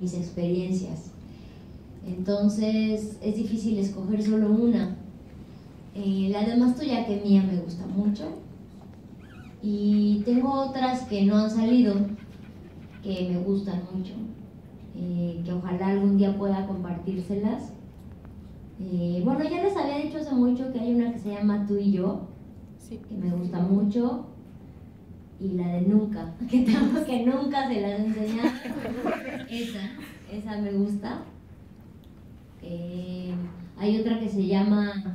mis experiencias. Entonces es difícil escoger solo una. La de Más tuya que mía me gusta mucho. Y tengo otras que no han salido, que me gustan mucho, que ojalá algún día pueda compartírselas. Bueno, ya les había dicho hace mucho que hay una que se llama Tú y yo, sí, que me gusta mucho, y la de Nunca, que tengo que nunca se las enseñado. Esa me gusta. Hay otra que se llama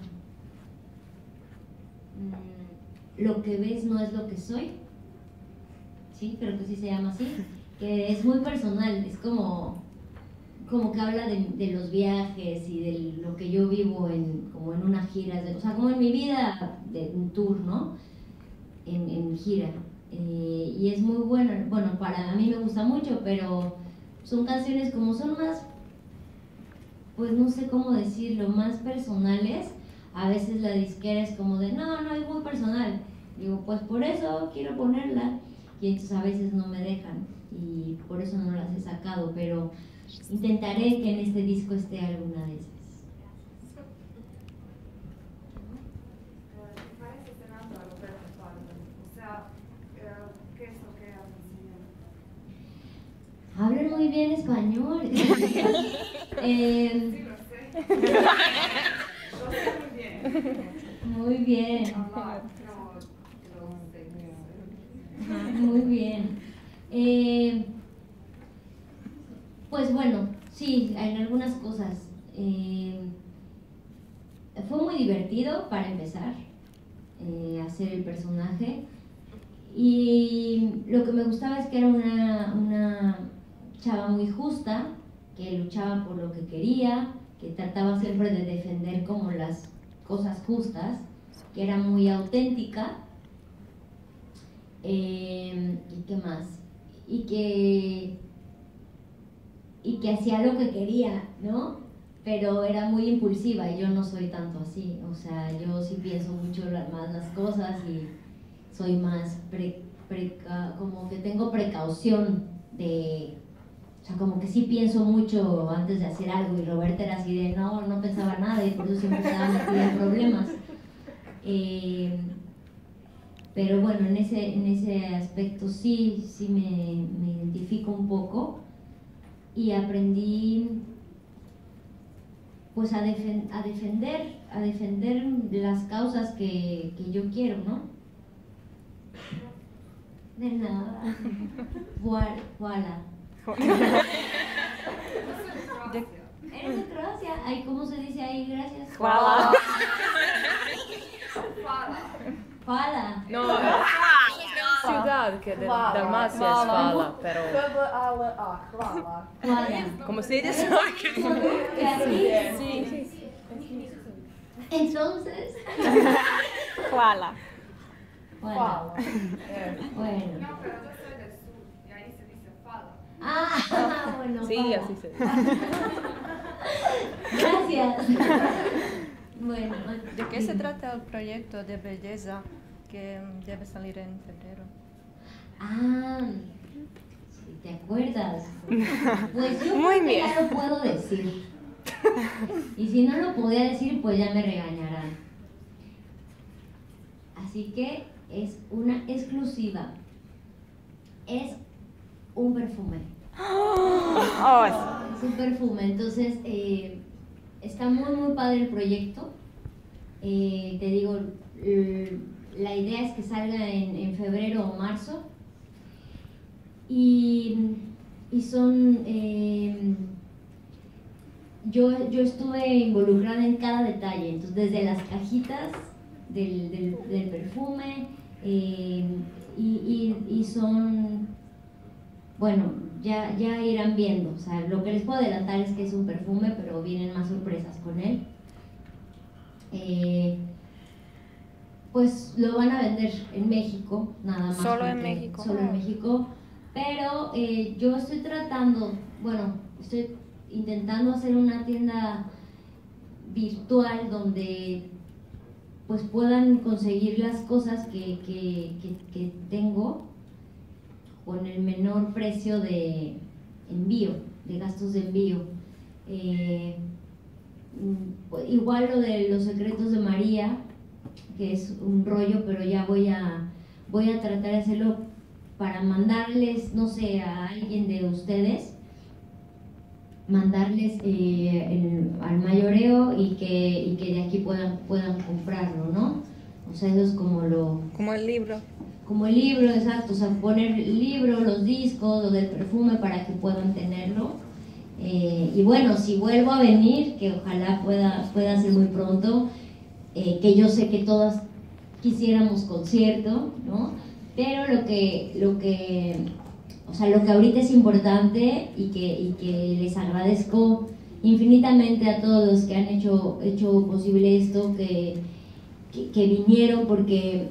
Lo que ves no es lo que soy. Sí, creo que sí se llama así, que es muy personal, es como que habla de los viajes y de lo que yo vivo como en una gira, o sea, como en mi vida de un tour, ¿no? En gira. Y es muy buena, bueno, para mí me gusta mucho, pero son canciones como son más, pues no sé cómo decirlo, más personales. A veces la disquera es como de, no, es muy personal. Digo, pues por eso quiero ponerla. Y entonces a veces no me dejan y por eso no las he sacado, pero intentaré que en este disco esté alguna de esas. Parece cerrando a Roberto Pardo. O sea, ¿qué es lo que hablan? Hablan muy bien español. Sí, lo sé. Lo sé muy bien. Muy bien. Muy bien. Pues bueno, sí, en algunas cosas. Fue muy divertido para empezar, hacer el personaje. Y lo que me gustaba es que era una chava muy justa, que luchaba por lo que quería, que trataba siempre de defender como las cosas justas, que era muy auténtica. ¿Y qué más? Y que hacía lo que quería, ¿no? Pero era muy impulsiva y yo no soy tanto así. O sea, yo sí pienso mucho más las cosas y soy más como que tengo precaución de, o sea, como que sí pienso mucho antes de hacer algo, y Roberta era así de no pensaba nada y por eso siempre estaba metida en problemas. Pero bueno, en ese aspecto sí me identifico un poco y aprendí pues a defender las causas que yo quiero, ¿no? De nada. Voilà. ¿Eres de Croacia? Ay, ¿cómo se dice ahí? Gracias. Hvala. Hvala. No, ciudad que de Dalmacia es Hvala, pero... Hvala. Hvala. ¿Cómo se dice? Sí. Entonces. Hvala. Bueno. Bueno. No, pero yo soy del sur y ahí se dice Fala. Bueno. Sí, Hvala. así se dice. Gracias. Bueno. ¿De qué se trata el proyecto de belleza que debe salir en febrero? Si te acuerdas. Pues yo Muy creo que bien. ya lo puedo decir. Y si no lo podía decir, pues ya me regañarán. Así que es una exclusiva. Es un perfume. Es un perfume. Entonces, está muy padre el proyecto. Te digo, la idea es que salga en febrero o marzo. Y son... yo estuve involucrada en cada detalle, entonces desde las cajitas del perfume, y son, bueno, ya irán viendo. O sea, lo que les puedo adelantar es que es un perfume, pero vienen más sorpresas con él. Pues lo van a vender en México, nada más. Solo en México. Solo en México. Pero yo estoy estoy intentando hacer una tienda virtual donde pues puedan conseguir las cosas que tengo con el menor precio de envío, de gastos de envío. Igual lo de Los secretos de María, que es un rollo, pero ya voy a tratar de hacerlo para mandarles, no sé, a alguien de ustedes, mandarles al mayoreo y que de aquí puedan comprarlo, ¿no? O sea, eso es como el libro. Como el libro, exacto, o sea, poner el libro, los discos, lo del perfume para que puedan tenerlo. Y bueno, si vuelvo a venir, que ojalá pueda ser muy pronto, que yo sé que todas quisiéramos concierto, ¿no? Pero lo que ahorita es importante y que les agradezco infinitamente a todos los que han hecho posible esto, que vinieron, porque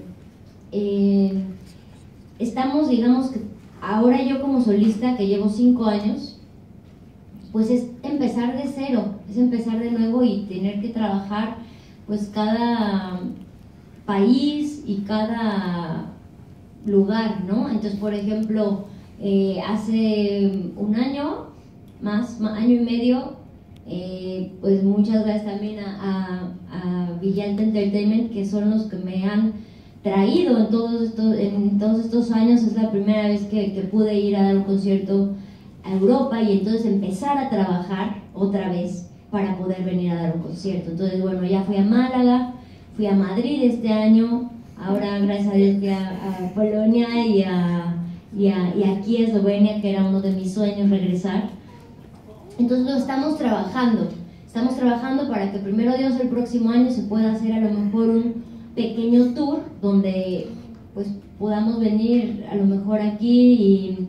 estamos, digamos que ahora yo como solista, que llevo 5 años, pues es empezar de cero, es empezar de nuevo y tener que trabajar pues cada país y cada lugar, ¿no? Entonces, por ejemplo, hace un año, año y medio, pues muchas gracias también a Villalta Entertainment, que son los que me han traído en todos estos años. Es la primera vez que pude ir a dar un concierto a Europa y entonces empezar a trabajar otra vez para poder venir a dar un concierto. Entonces, bueno, ya fui a Málaga, fui a Madrid este año, ahora gracias a Dios fui a Polonia y aquí a Eslovenia, que era uno de mis sueños regresar. Entonces lo estamos trabajando para que primero Dios el próximo año se pueda hacer a lo mejor un pequeño tour donde pues podamos venir a lo mejor aquí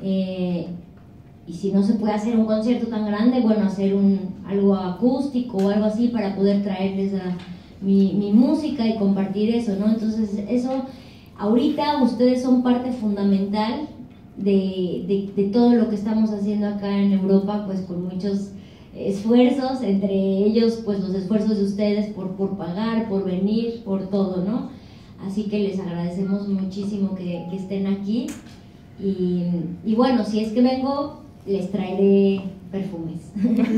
y si no se puede hacer un concierto tan grande, bueno, hacer algo acústico o algo así para poder traerles mi música y compartir eso, ¿no? Entonces eso, ahorita ustedes son parte fundamental de todo lo que estamos haciendo acá en Europa, pues con muchos esfuerzos, entre ellos pues los esfuerzos de ustedes por pagar, por venir, por todo, ¿no? Así que les agradecemos muchísimo que estén aquí y bueno, si es que vengo, les traeré perfumes.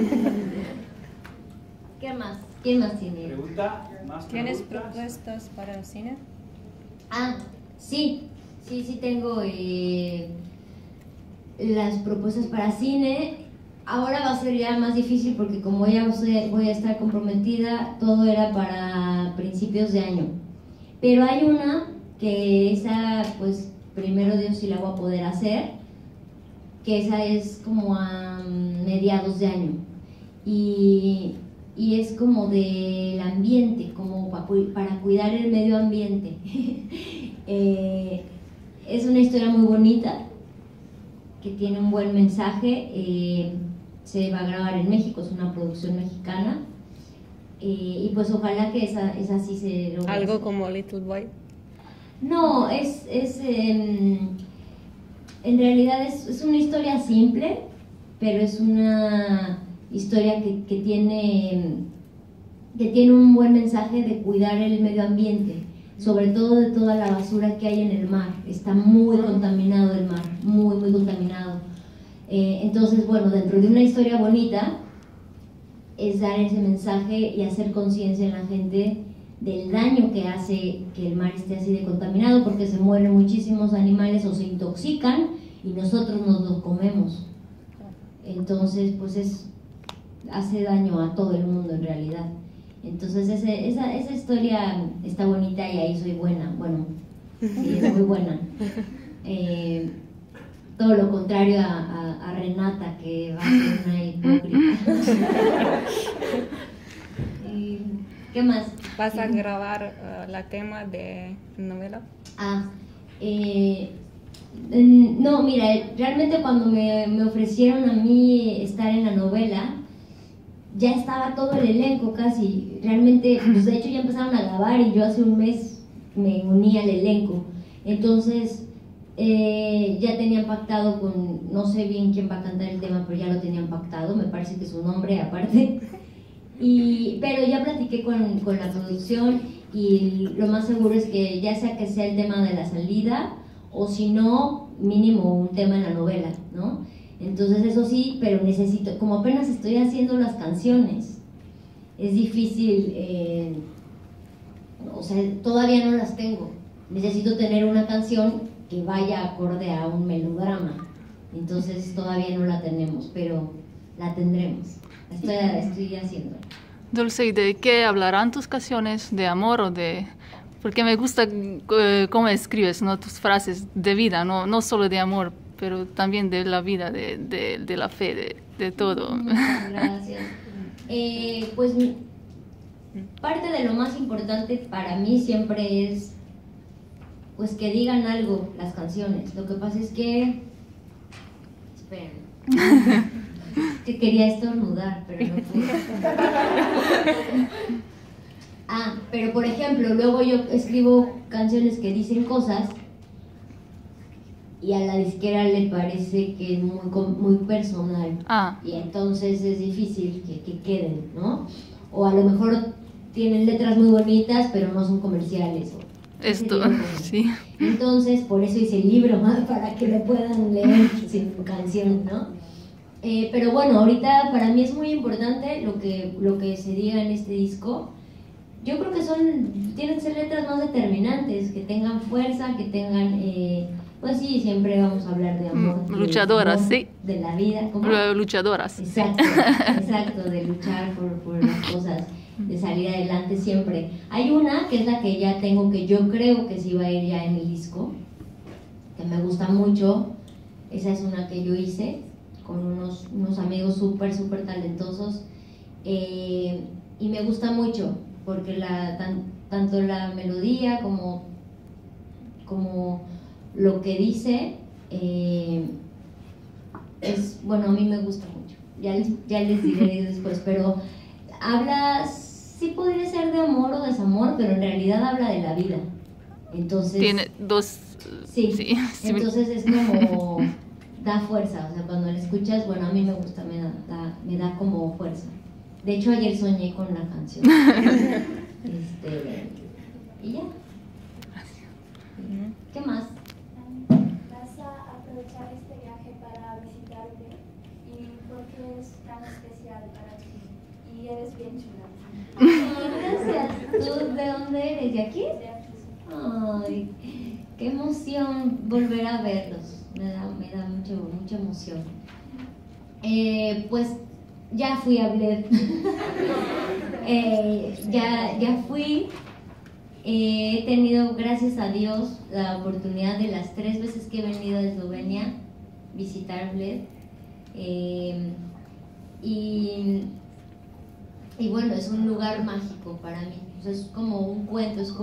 ¿Qué más? ¿Quién más tiene? Pregunta, más ¿Tienes preguntas. propuestas para el cine? Ah, sí tengo las propuestas para cine. Ahora va a ser ya más difícil porque como ya voy a estar comprometida, todo era para principios de año. Pero hay una que esa, pues primero Dios sí la voy a poder hacer, que esa es como a mediados de año. Y es como del ambiente, como para cuidar el medio ambiente. Es una historia muy bonita, que tiene un buen mensaje, se va a grabar en México, es una producción mexicana, y pues ojalá que esa sí se logre. Algo como Little Boy. No, en realidad es una historia simple, pero es una historia que tiene un buen mensaje de cuidar el medio ambiente, sobre todo de toda la basura que hay en el mar. Está muy contaminado el mar, muy contaminado. Entonces, bueno, dentro de una historia bonita es dar ese mensaje y hacer conciencia en la gente del daño que hace que el mar esté así de contaminado, porque se mueren muchísimos animales o se intoxican y nosotros nos los comemos. Entonces, pues hace daño a todo el mundo en realidad. Entonces esa historia está bonita y ahí soy buena. Bueno, sí, es muy buena. Todo lo contrario a Renata, que va a ser una hipócrita. ¿Qué más? ¿Vas a grabar la tema de novela? No, mira, realmente cuando me ofrecieron a mí estar en la novela, ya estaba todo el elenco casi. Realmente, pues de hecho ya empezaron a grabar y yo hace un mes me uní al elenco. Entonces, ya tenían pactado no sé bien quién va a cantar el tema, pero ya lo tenían pactado, me parece que su nombre aparte. Pero ya platiqué con la producción y lo más seguro es que ya sea el tema de la salida o si no, mínimo un tema en la novela, ¿no? Entonces eso sí, pero necesito, como apenas estoy haciendo las canciones, es difícil, o sea, todavía no las tengo. Necesito tener una canción que vaya acorde a un melodrama. Entonces todavía no la tenemos, pero la tendremos. Estoy haciendo. Dulce, ¿y de qué hablarán tus canciones? ¿De amor o de...? Porque me gusta cómo escribes, ¿no? Tus frases de vida, no solo de amor, pero también de la vida, de la fe, de todo. Muchas gracias. Pues parte de lo más importante para mí siempre es pues que digan algo las canciones. Lo que pasa es que... Esperen. Que quería estornudar, pero no pude. Pero por ejemplo, luego yo escribo canciones que dicen cosas y a la disquera le parece que es muy personal. Y entonces es difícil que queden, ¿no? O a lo mejor tienen letras muy bonitas, pero no son comerciales. Esto, sí. Entonces, por eso hice el libro, ¿no? Para que lo puedan leer sin canción, ¿no? Pero bueno, ahorita para mí es muy importante lo que se diga en este disco. Yo creo que tienen que ser letras más determinantes, que tengan fuerza, que tengan, pues sí, siempre vamos a hablar de amor. Luchadoras, amor, sí. De la vida. ¿Cómo? Luchadoras. Exacto, de luchar por las cosas, de salir adelante siempre. Hay una que es la que ya tengo, que yo creo que sí va a ir ya en el disco, que me gusta mucho. Esa es una que yo hice con unos amigos súper talentosos, y me gusta mucho porque tanto la melodía como lo que dice bueno, a mí me gusta mucho. Ya les diré después, pero sí podría ser de amor o desamor, pero en realidad habla de la vida. Entonces tiene dos. Sí. Entonces es como da fuerza, o sea, cuando la escuchas, bueno, a mí me gusta, me da como fuerza. De hecho, ayer soñé con la canción. Y ya. ¿Qué más? ¿Vas a aprovechar este viaje para visitarte? ¿Y por qué es tan especial para ti? Y eres bien chula. Gracias. ¿Tú de dónde eres? ¿De aquí? De aquí. Ay, qué emoción volver a verlos. Me da mucha emoción. Pues ya fui a Bled. Ya fui. He tenido, gracias a Dios, la oportunidad de las 3 veces que he venido a Eslovenia visitar Bled. Y bueno, es un lugar mágico para mí. O sea, es como un cuento, es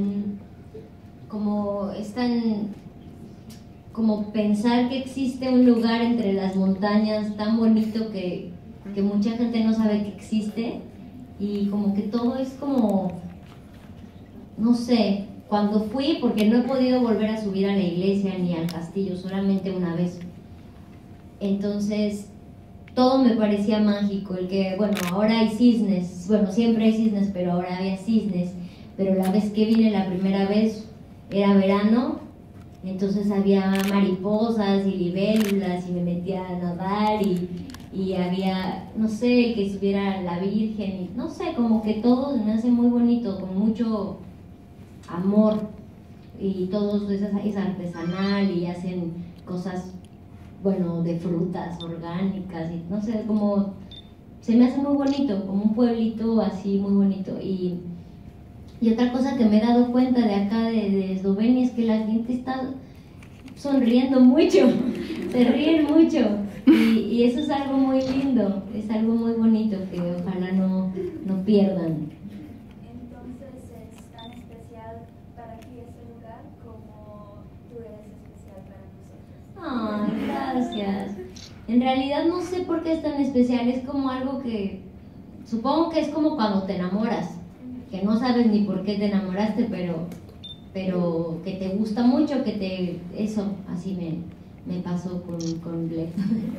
como pensar que existe un lugar entre las montañas tan bonito que mucha gente no sabe que existe, y como que todo es como, no sé, cuando fui, porque no he podido volver a subir a la iglesia ni al castillo, solamente una vez, entonces todo me parecía mágico, bueno, ahora hay cisnes, bueno, siempre hay cisnes, pero ahora había cisnes, pero la vez que vine la primera vez era verano, entonces había mariposas y libélulas y me metía a nadar y había, no sé, que subiera la Virgen, y no sé, como que todo me hace muy bonito, con mucho amor, y todo es artesanal y hacen cosas, bueno, de frutas orgánicas y no sé, como se me hace muy bonito, como un pueblito así muy bonito. Y otra cosa que me he dado cuenta de acá de Eslovenia es que la gente está sonriendo mucho, se ríen mucho, y eso es algo muy lindo, es algo muy bonito que ojalá no pierdan. Entonces es tan especial para ti ese lugar como tú eres especial para nosotros. Ay, gracias. En realidad no sé por qué es tan especial, es como algo que, supongo que es como cuando te enamoras, que no sabes ni por qué te enamoraste, pero que te gusta mucho, eso, así me pasó con Bled.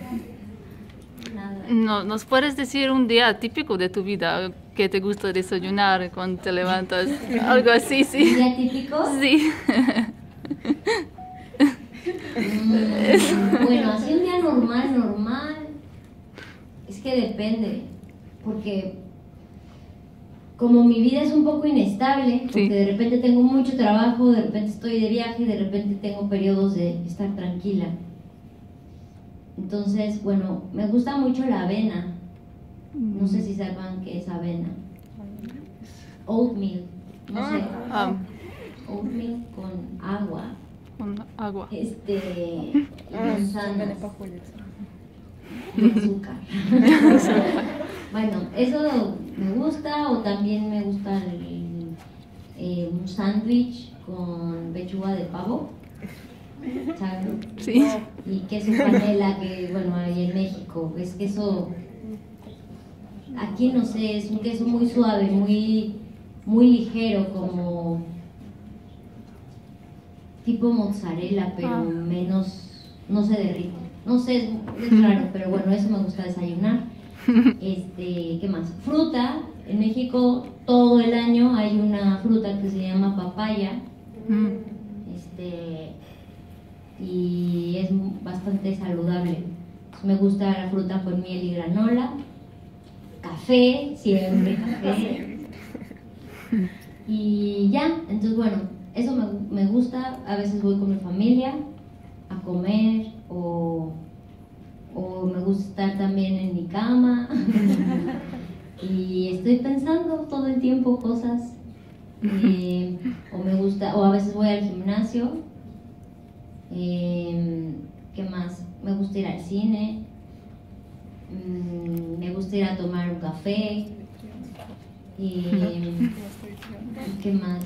No, ¿nos puedes decir un día típico de tu vida que te gusta desayunar cuando te levantas? Algo así, sí. ¿Un día típico? Sí. Bueno, así un día normal, es que depende, porque como mi vida es un poco inestable, porque Sí. de repente tengo mucho trabajo, de repente estoy de viaje, de repente tengo periodos de estar tranquila. Entonces, bueno, me gusta mucho la avena. No sé si sepan qué es avena. Oatmeal, no sé. Oatmeal con agua. Con agua. Y manzanas. Y azúcar. Bueno, eso me gusta, o también me gusta un sándwich con pechuga de pavo, ¿saben? Sí. Y queso panela, que bueno, ahí en México es queso, aquí no sé, es un queso muy suave, muy ligero, como tipo mozzarella, pero menos, no se derrite. No sé, es raro, pero bueno, eso me gusta desayunar. ¿Qué más? Fruta. En México todo el año hay una fruta que se llama papaya. Y es bastante saludable. Me gusta la fruta con miel y granola. Café, siempre café. Y ya, entonces bueno, eso me gusta. A veces voy con mi familia a comer o me gusta estar también en mi cama y estoy pensando todo el tiempo cosas, o me gusta, o a veces voy al gimnasio. ¿Qué más? Me gusta ir al cine, me gusta ir a tomar un café, y ¿qué más?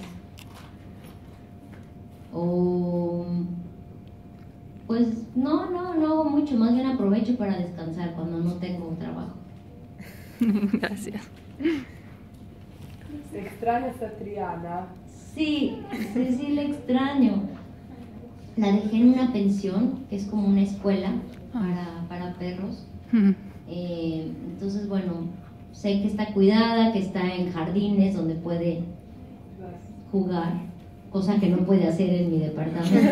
Pues no hago mucho, más bien aprovecho para descansar cuando no tengo trabajo. Gracias. ¿Extrañas a Triana? Sí, la extraño. La dejé en una pensión, que es como una escuela para perros. Entonces, bueno, sé que está cuidada, que está en jardines donde puede jugar, cosa que no puede hacer en mi departamento.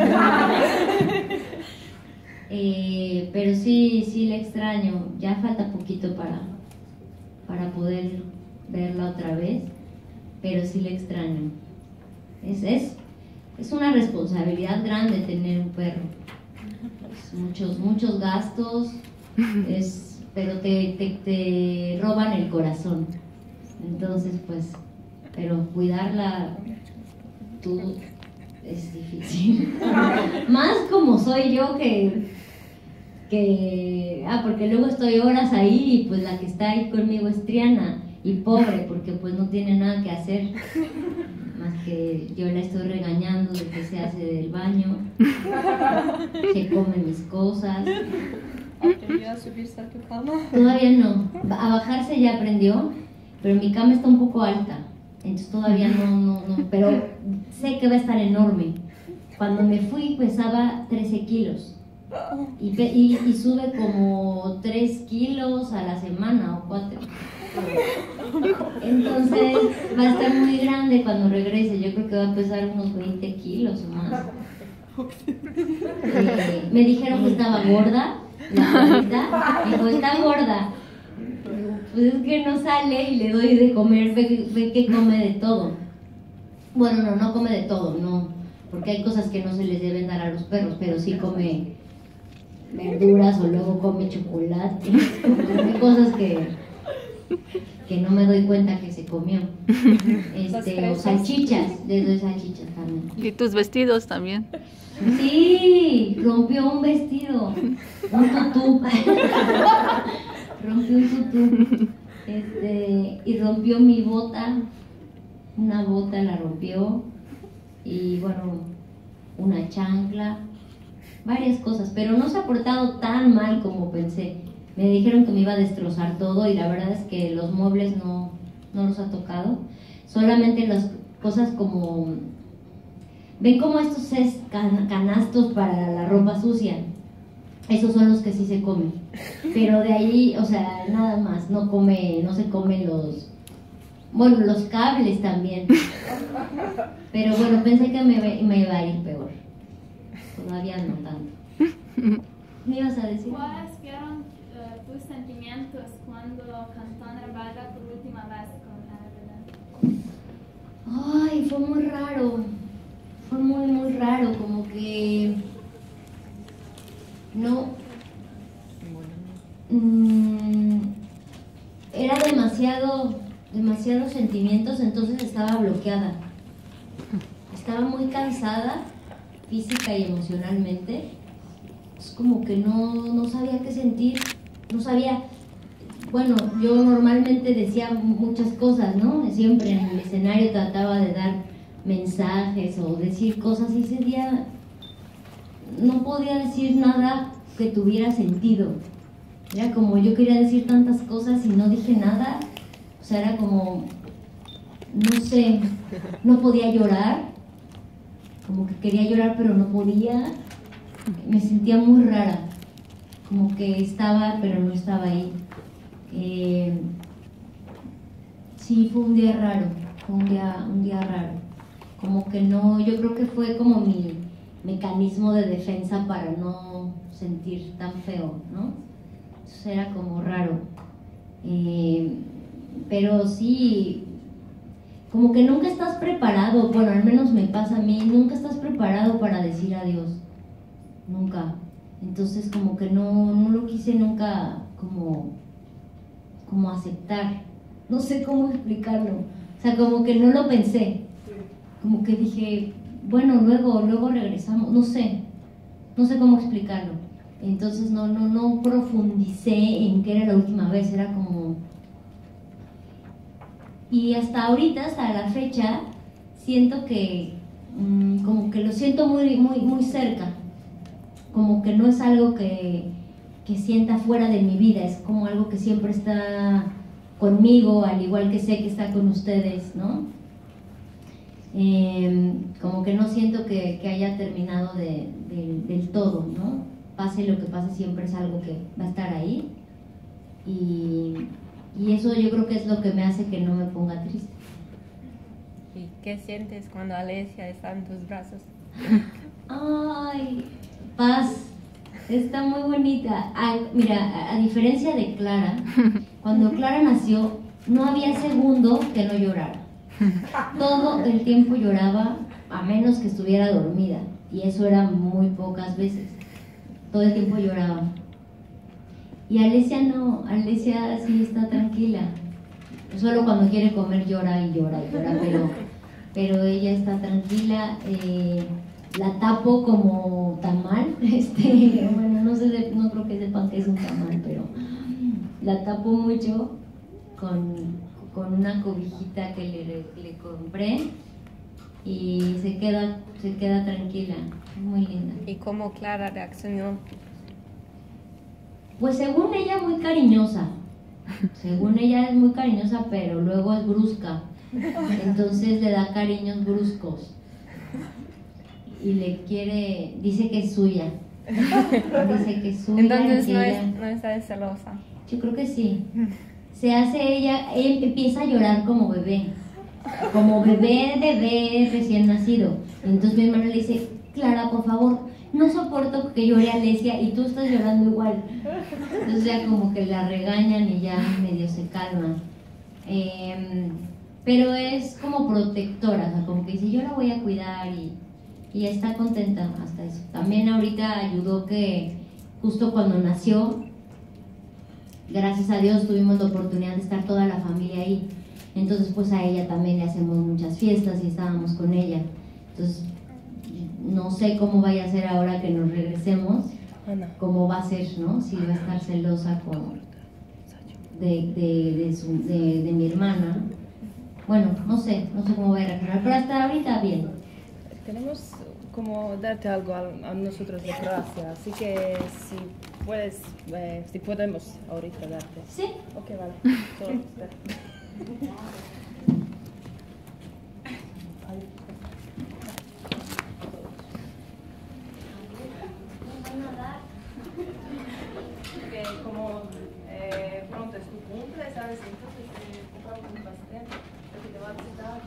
Pero sí la extraño. Ya falta poquito para poder verla otra vez, pero sí la extraño. Es una responsabilidad grande tener un perro. Muchos gastos, pero te roban el corazón. Entonces, pues, pero cuidarla tú es difícil. Más como soy yo porque luego estoy horas ahí y pues la que está ahí conmigo es Triana, y pobre porque pues no tiene nada que hacer más que yo la estoy regañando de que se hace del baño, que come mis cosas. ¿Aprendió a subirse a tu cama? Todavía no, a bajarse ya aprendió, pero mi cama está un poco alta, entonces todavía no, pero sé que va a estar enorme. Cuando me fui pesaba 13 kilos y sube como 3 kilos a la semana o 4. Entonces va a estar muy grande cuando regrese. Yo creo que va a pesar unos 20 kilos o más. Me dijeron que estaba gorda, la abuelita dijo, está gorda. Pues es que no sale y le doy de comer, ve que come de todo. Bueno, no come de todo, no, porque hay cosas que no se les deben dar a los perros, pero sí come verduras o luego come chocolate, come cosas que no me doy cuenta que se comió. O salchichas, les doy salchichas también. ¿Y tus vestidos también? Sí, rompió un vestido, un tutú. Rompió un tutú. Y rompió mi bota, una bota la rompió, y bueno, una chancla, varias cosas, pero no se ha portado tan mal como pensé. Me dijeron que me iba a destrozar todo y la verdad es que los muebles no los ha tocado, solamente las cosas como, ven como estos canastos para la ropa sucia, esos son los que sí se comen, pero de ahí, o sea, nada más, no se comen los cables también, pero bueno, pensé que me iba a ir peor, todavía no tanto. ¿Me ibas a decir? ¿Cuáles fueron tus sentimientos cuando cantó Ana Bárbara por última vez con Ana Belén? Ay, fue muy raro. Fue muy raro, como que no. Era demasiados sentimientos, entonces estaba bloqueada. Estaba muy cansada física y emocionalmente. Es como que no sabía qué sentir, no sabía. Bueno, yo normalmente decía muchas cosas, ¿no? Siempre en el escenario trataba de dar mensajes o decir cosas, y ese día no podía decir nada que tuviera sentido. Era como yo quería decir tantas cosas y no dije nada. O sea, era como, no sé, no podía llorar, como que quería llorar pero no podía. Me sentía muy rara, como que estaba pero no estaba ahí. Sí, fue un día raro, fue un día raro. Como que no, yo creo que fue como mi mecanismo de defensa para no sentir tan feo, ¿no? Entonces era como raro. Pero sí, como que nunca estás preparado, bueno, al menos me pasa a mí, nunca estás preparado para decir adiós, nunca. Entonces como que no lo quise nunca como aceptar, no sé cómo explicarlo, o sea, como que no lo pensé, como que dije, bueno, luego regresamos, no sé cómo explicarlo. Entonces no profundicé en qué era la última vez, era como... Y hasta ahorita, hasta la fecha, siento que como que lo siento muy cerca, como que no es algo que sienta fuera de mi vida, es como algo que siempre está conmigo, al igual que sé que está con ustedes, ¿no? Como que no siento que haya terminado del todo, ¿no? Pase lo que pase, siempre es algo que va a estar ahí, y eso yo creo que es lo que me hace que no me ponga triste. ¿Y qué sientes cuando Alesia está en tus brazos? Ay, paz, está muy bonita. Mira, a diferencia de Clara, cuando Clara nació, no había segundo que no llorara. Todo el tiempo lloraba, a menos que estuviera dormida, y eso era muy pocas veces. Todo el tiempo lloraba. Y Alesia no, Alesia sí está tranquila. Solo cuando quiere comer llora, pero ella está tranquila. La tapo como tamal, bueno, no creo que sepan que es un tamal, pero la tapo mucho con una cobijita que le compré, y se queda tranquila, muy linda. ¿Y cómo Clara reaccionó? Pues según ella muy cariñosa, es muy cariñosa, pero luego es brusca, entonces le da cariños bruscos y dice que es suya. Entonces no está celosa. Yo creo que sí. Ella empieza a llorar como bebé recién nacido. Entonces mi hermana le dice, Clara, por favor, no soporto que llore Alesia y tú estás llorando igual. Entonces ya como que la regañan y ya medio se calma. Pero es como protectora, o sea, como que dice, yo la voy a cuidar, y ella está contenta hasta eso. También ahorita ayudó que justo cuando nació, gracias a Dios tuvimos la oportunidad de estar toda la familia ahí. Entonces pues a ella también le hacemos muchas fiestas y estábamos con ella. Entonces no sé cómo vaya a ser ahora que nos regresemos, cómo va a ser, ¿no? Si va a estar celosa de mi hermana. Bueno, no sé cómo va a reaccionar, pero hasta ahorita bien. Tenemos como darte algo a nosotros de Croacia, así que si podemos ahorita darte. Sí. Ok, vale. Solo espera. Que como pronto es tu cumple, ¿sabes? Entonces compramos un pastel, porque te va a visitar.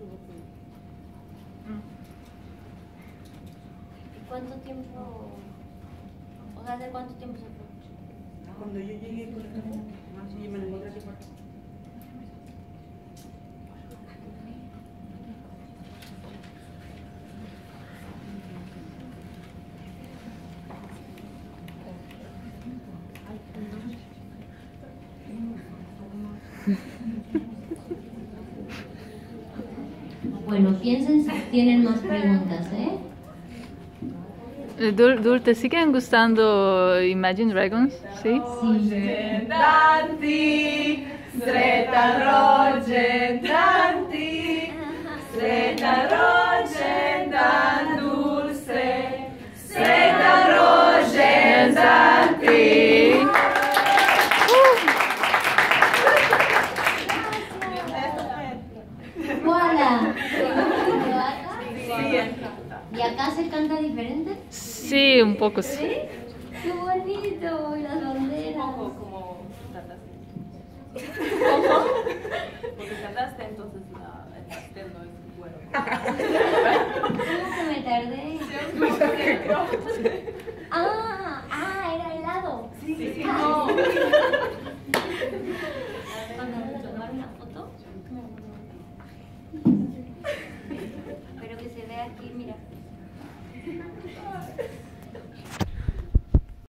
¿Cuánto tiempo? O sea, ¿hace cuánto tiempo se fue? Cuando yo llegué por acá, yo me lo encontré aquí por acá. Bueno, piensen si tienen más preguntas, ¿eh? Dul, ¿te siguen gustando Imagine Dragons? ¿Sí? Danti, Sreta Rogen Danti, Sreta Rogen Dan Dulce, Sreta Rogen Danti. ¡Hola! ¿Y acá se canta diferente? Sí, un poco sí. ¿Sí? ¡Qué bonito! Y las banderas. Como cantaste. Porque cantaste, entonces el pastel no es bueno. ¿Cómo que me tardé?